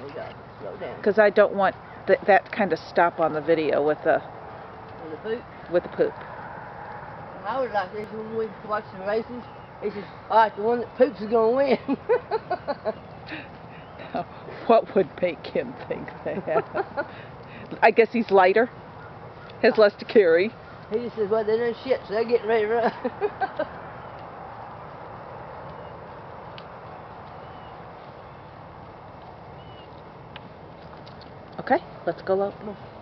we gotta slow down. Because I don't want that kind of stop on the video with the poop. With the poop. I was like this when we watched the races. He says, alright, the one that poops is gonna win. Now, what would make him think that? I guess he's lighter. Has less to carry. He just says, well, they're doing shit, so they're getting ready to run. Okay, let's go out.